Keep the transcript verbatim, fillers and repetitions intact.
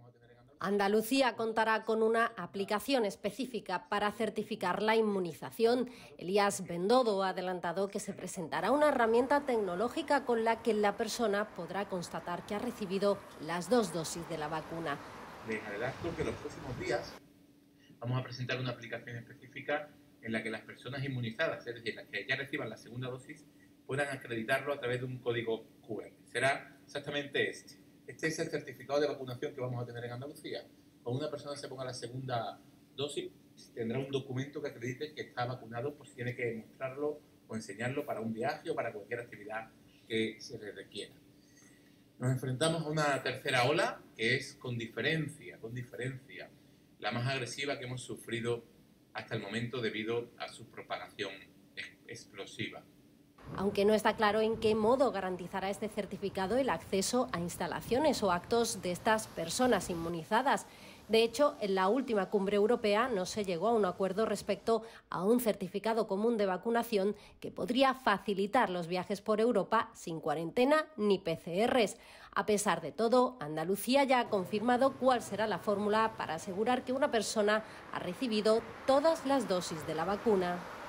vamos a tener en Andalucía. Andalucía contará con una aplicación específica para certificar la inmunización. Elías Bendodo ha adelantado que se presentará una herramienta tecnológica con la que la persona podrá constatar que ha recibido las dos dosis de la vacuna. Les adelanto que los próximos días vamos a presentar una aplicación específica en la que las personas inmunizadas, es decir, las que ya reciban la segunda dosis, puedan acreditarlo a través de un código cu erre. Será exactamente este. Este es el certificado de vacunación que vamos a tener en Andalucía. Cuando una persona se ponga la segunda dosis, tendrá un documento que acredite que está vacunado, por si tiene que mostrarlo o enseñarlo para un viaje o para cualquier actividad que se le requiera. Nos enfrentamos a una tercera ola que es con diferencia, con diferencia, la más agresiva que hemos sufrido hasta el momento debido a su propagación explosiva. Aunque no está claro en qué modo garantizará este certificado el acceso a instalaciones o actos de estas personas inmunizadas. De hecho, en la última cumbre europea no se llegó a un acuerdo respecto a un certificado común de vacunación que podría facilitar los viajes por Europa sin cuarentena ni pe ce erres. A pesar de todo, Andalucía ya ha confirmado cuál será la fórmula para asegurar que una persona ha recibido todas las dosis de la vacuna.